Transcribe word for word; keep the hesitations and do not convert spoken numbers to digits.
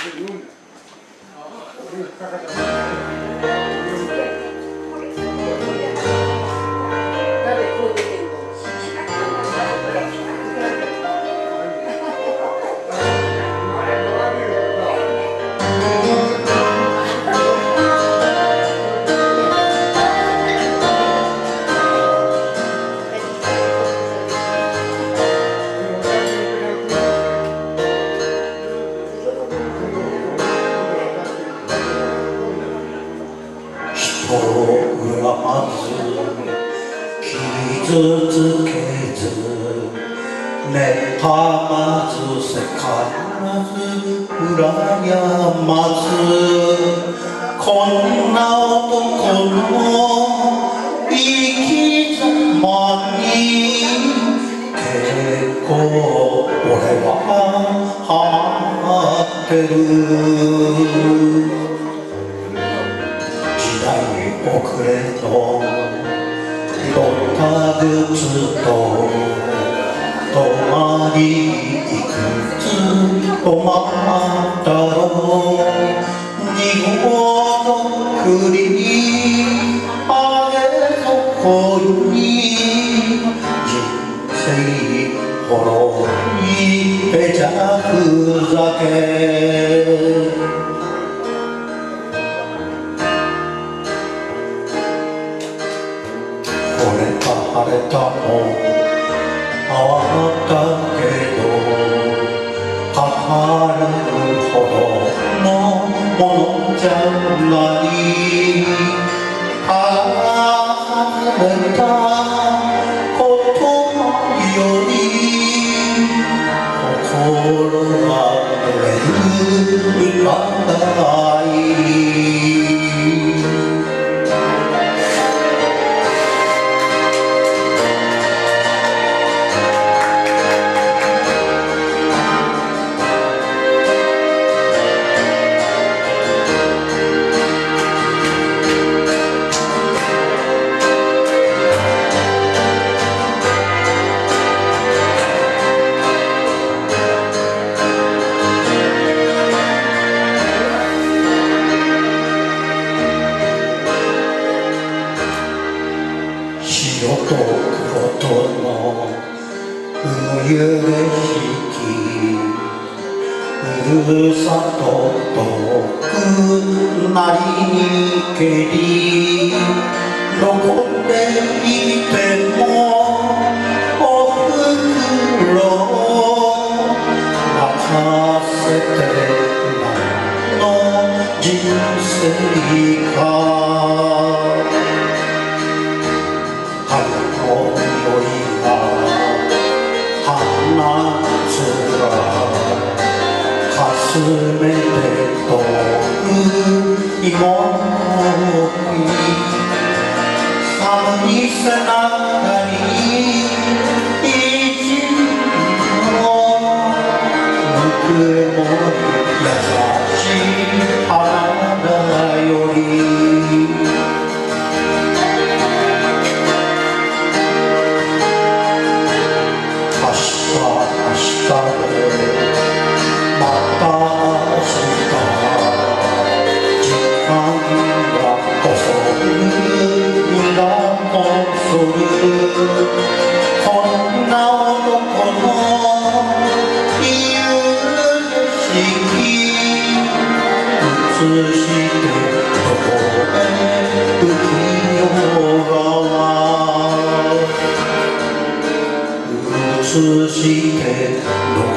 傷つけず妬まずせからず羨まずこんな男の生き様に結構俺はハマってる時代遅れのどった靴と泊まりいくつ泊まったろう二号の栗にあげ底に人生滅びべちゃふざけ晴れたもあったけど語るほどのものじゃないあれたことより心が揺れる歌い白と黒との冬景色ふるさと遠くなりにけりどこでいてもおふくろ泣かせて何の人生かすべてといもに寒い背中に一のぬくもり優しい肌より明日明日でまた明日時間が遅る身が遅るこんな男の夕景色映してどこへ浮世川映してどこ